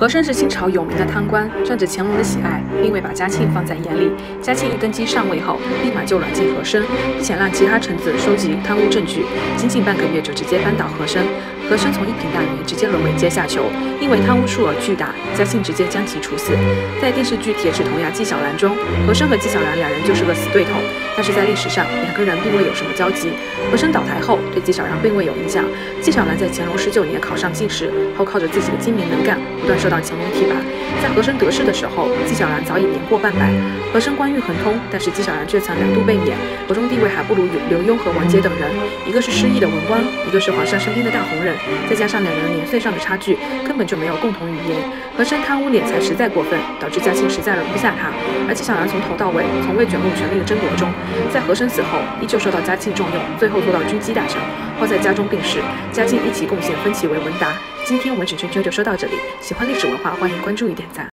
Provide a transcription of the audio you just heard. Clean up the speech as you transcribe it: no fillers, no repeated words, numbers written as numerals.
和珅是清朝有名的贪官，仗着乾隆的喜爱，并未把嘉庆放在眼里。嘉庆一登基上位后，立马就软禁和珅，并且让其他臣子收集贪污证据，仅仅半个月就直接扳倒和珅。和珅从一品大员直接沦为阶下囚，因为贪污数额巨大，嘉庆直接将其处死。在电视剧《铁齿铜牙纪晓岚》中，和珅和纪晓岚两人就是个死对头，但是在历史上两个人并未有什么交集。和珅倒台后，对纪晓岚并未有影响。纪晓岚在乾隆19年考上进士后，靠着自己的精明能干，不断受到乾隆提拔。在和珅得势的时候，纪晓岚早已年过半百。和珅官运亨通，但是纪晓岚却曾2度被免，国中地位还不如刘墉和王杰等人，一个是失意的文官，一个是皇上身边的大红人，再加上两人年岁上的差距，根本就没有共同语言。和珅贪污敛财实在过分，导致嘉庆实在容不下他，而纪晓岚从头到尾从未卷入权力的争夺中。在和珅死后，依旧受到嘉庆重用，最后做到军机大臣，后在家中病逝。嘉庆一起贡献分其为文达。今天我们整圈圈就说到这里，喜欢历史文化，欢迎关注与点赞。